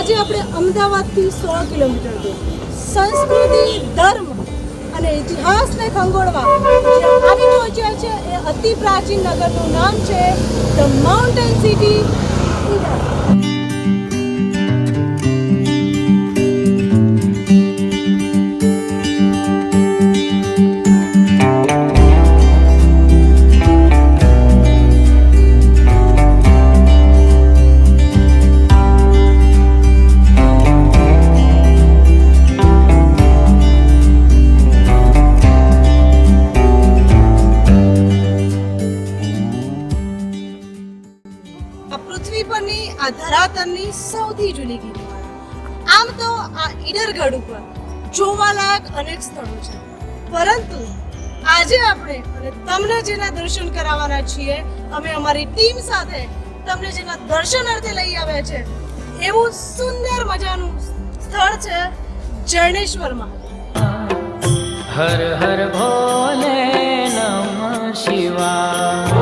આજે આપણે અમદાવાદથી 100 કિલોમીટર દૂર સંસ્કૃતિ, ધર્મ અને ઇતિહાસને ખંગોળવા જ્યાં આવી પહોંચ્યા છે એ અતિ પ્રાચીન નગરનું નામ છે ધ માઉન્ટેન સિટી ઈડર. ધરાતરની સૌથી જૂની ગિરિમાળા. આમ તો આ ઈડરગઢ ઉપર જોવાલાયક અનેક સ્થળો છે, પરંતુ આજે આપણે અને તમને જેના દર્શન કરાવવાના છીએ, અમે અમારી ટીમ સાથે તમને જેના દર્શનાર્થે લઈ આવ્યા છે એવું સુંદર મજાનું સ્થળ છે જરણેશ્વર મહાદેવ. હર હર ભોલે નમઃ શિવાય.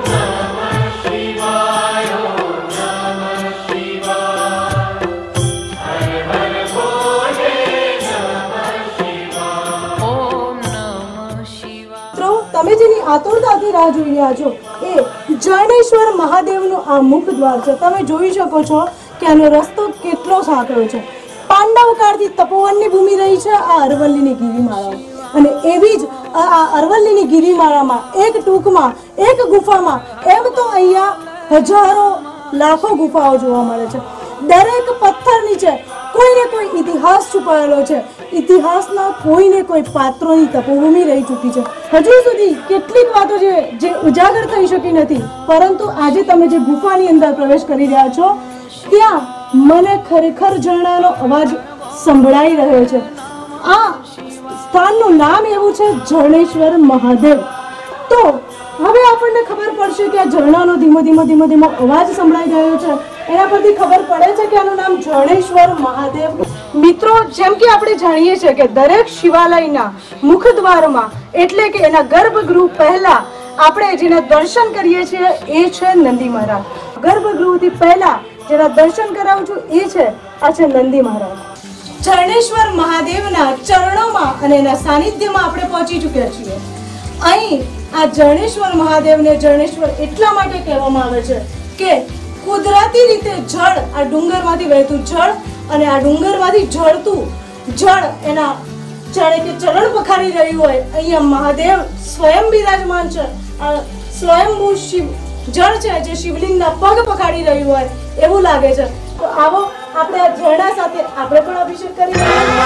તમે જેની આતુરતાથી રાહ જોઈ રહ્યા છો એ જરણેશ્વર મહાદેવનું આ મુખ દ્વાર છે. તમે જોઈ શકો છો કે આનો રસ્તો કેટલો સાંકડો છે. પાંડવ કાળથી તપોવનની ભૂમિ રહી છે આ અરવલ્લીની ગિરિમાળા, અને એવી જ આ અરવલ્લીની ગિરિમાળામાં એક ટૂંકમાં એક ગુફામાં એમ તો અહીંયા હજારો લાખો ગુફાઓ જોવા મળે છે. દરેક પથ્થર નીચે કોઈને કોઈ ઇતિહાસ છુપાયેલો છે. ઇતિહાસના કોઈને કોઈ પાત્રોની તપોભૂમિ રહી ચૂકી છે. હજુ સુધી કેટલીક વાતો જે ઉજાગર થઈ શકી નથી, પરંતુ આજે તમે જે ગુફાની અંદર પ્રવેશ કરી રહ્યા છો ત્યાં મને ખરેખર ઝરણાનો અવાજ સંભળાઈ રહ્યો છે. આ સ્થાનનું નામ એવું છે જરણેશ્વર મહાદેવ. તો હવે આપણને ખબર પડશે કે આ ઝરણાનો ધીમો ધીમો અવાજ સંભળાઈ રહ્યો છે, એના પરથી ખબર પડે છે કે આનું નામ જરણેશ્વર મહાદેવ. મિત્રો, જેમ કે આપણે જાણીએ છીએ કે દરેક શિવાલયના મુખદ્વારમાં એટલે કે એના ગર્ભગૃહ પહેલા આપણે જેના દર્શન કરીએ છીએ એ છે નંદી મહારાજ. ગર્ભગૃહથી પહેલા જેના દર્શન કરાવું છું એ છે આ છે નંદી મહારાજ. જરણેશ્વર મહાદેવના ચરણોમાં અને એના સાનિધ્યમાં આપણે પહોંચી ચૂક્યા છીએ. અહીં આ જરણેશ્વર મહાદેવને જરણેશ્વર એટલા માટે કહેવામાં આવે છે કે કુદરતી રીતે જળ, આ ડુંગરમાંથી વહેતું જળ અને આ ડુંગરમાંથી ઝરતું જળ એના જાણે કે ચરણ પખારી રહ્યું હોય. અહીંયા મહાદેવ સ્વયં બિરાજમાન છે. આ સ્વયંભૂ શિવ જળ છે જે શિવલિંગના પગ પખાડી રહ્યું હોય એવું લાગે છે. તો આવો આપણે આ ઝરણા સાથે આપણે પણ અભિષેક કરીએ.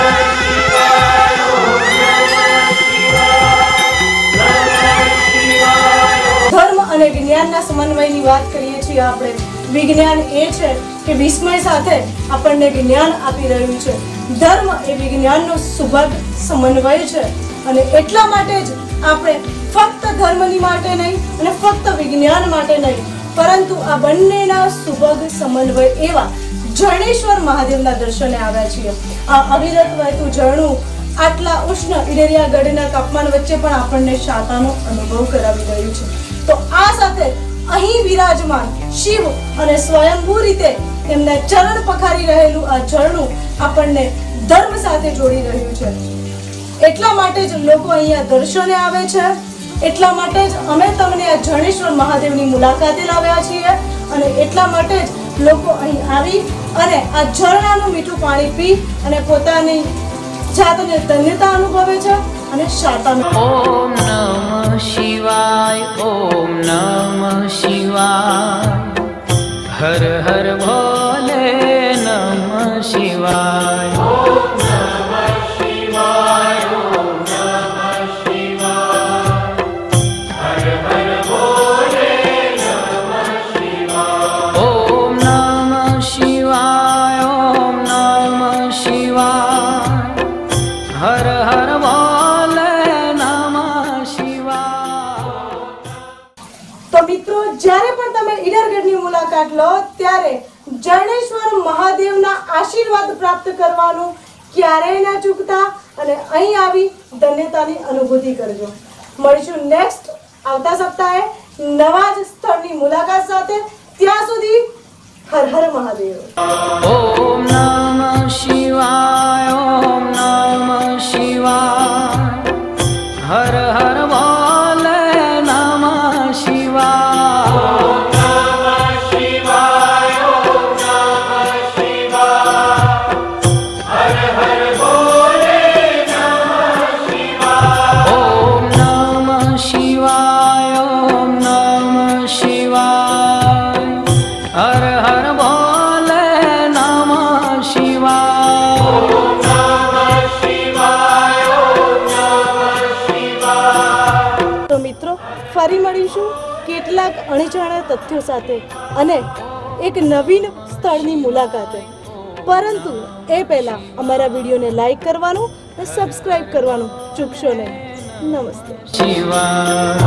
ધર્મ અને વિજ્ઞાનના સમન્વયની વાત કરીએ છીએ આપણે. વિજ્ઞાન એ છે કે વિસ્મય સાથે આપણને જ્ઞાન આપી રહ્યું છે. ધર્મ એ વિજ્ઞાનનો સુભગ સમન્વય છે, અને એટલા માટે જ આપણે ફક્ત ધર્મની માટે નહીં અને ફક્ત વિજ્ઞાન માટે નહીં, પરંતુ આ બંનેના સુભગ સમન્વય એવા જરણેશ્વર મહાદેવના દર્શને આવ્યા છીએ. આ અવિરત વહેતું ઝરણું આટલા ઉષ્ણ ઈડરિયા ગઢના તાપમાન વચ્ચે પણ આપણને શાતાનો અનુભવ કરાવી રહ્યું છે. તો આ સાથે અહીં વિરાજમાન શિવ અને સ્વયંભૂ રીતે એમના ચરણ પખારી રહેલું આ ઝરણું આપણને ધર્મ સાથે જોડી રહ્યું છે. એટલા માટે જ લોકો અહીંયા દર્શને આવે છે. એટલા માટે જ અમે તમને આ જરણેશ્વર મહાદેવની મુલાકાતે લાવ્યા છીએ, અને એટલા માટે જ લોકો અહીં આવી અને આ ઝરણાનું મીઠું પાણી પી અને પોતાની જાતને ધન્યતા અનુભવે છે અને શાતાનો. ઓમ નમઃ શિવાય. ઓમ નમઃ શિવાય. હર હર ભોલે નમઃ શિવાય. ઓમ નમઃ શિવાય. ઓમ નમઃ શિવાય. હર હર ભોલે નમઃ શિવાય. ઓમ નમઃ શિવાય. ઓમ નમઃ શિવાય. હર હર ભોલે નમઃ શિવાય. તો મિત્રો, જ્યારે પણ તમે ઈડરગઢની મુલાકાત લો ત્યારે જરણેશ્વર મહાદેવના આશીર્વાદ પ્રાપ્ત કરવાનું ક્યારેય ના ચૂકતા, અને અહીં આવી ધન્યતાની અનુભૂતિ કરજો. મળીશું નેક્સ્ટ આવતા સપ્તાહે નવા જ સ્થળની મુલાકાત સાથે. ત્યાં સુધી હર હર મહાદેવ. ઓમ નમઃ શિવાય. ઓમ નમઃ શિવાય. હર હર બોલે નમઃ શિવાય. ફરી મળીશું કેટલાક અણજાણ્યા તથ્યો સાથે અને એક નવીન સ્થળની મુલાકાતે. પરંતુ એ પહેલાં અમારા વિડીયોને લાઈક કરવાનું અને સબસ્ક્રાઈબ કરવાનું ચૂકશો નહીં. નમસ્તે. શિવાય.